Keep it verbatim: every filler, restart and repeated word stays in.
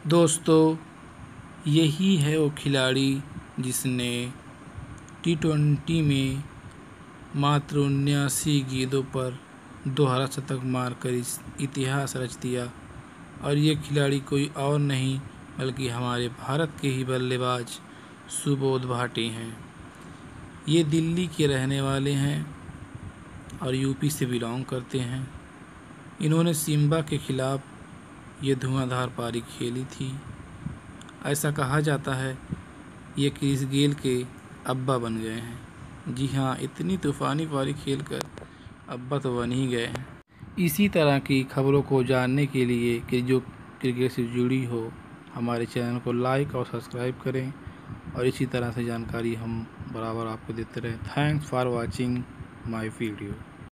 दोस्तों, यही है वो खिलाड़ी जिसने टी ट्वेंटी में मात्र उन्यासी गेंदों पर दोहरा शतक मारकर इस इतिहास रच दिया। और ये खिलाड़ी कोई और नहीं बल्कि हमारे भारत के ही बल्लेबाज सुबोध भाटी हैं। ये दिल्ली के रहने वाले हैं और यूपी से बिलोंग करते हैं। इन्होंने सिम्बा के खिलाफ ये धुआंधार पारी खेली थी। ऐसा कहा जाता है ये क्रिस गेल के अब्बा बन गए हैं। जी हाँ, इतनी तूफ़ानी पारी खेलकर अब्बा तो बन ही गए हैं। इसी तरह की खबरों को जानने के लिए कि जो क्रिकेट से जुड़ी हो, हमारे चैनल को लाइक और सब्सक्राइब करें और इसी तरह से जानकारी हम बराबर आपको देते रहें। Thanks for watching my video.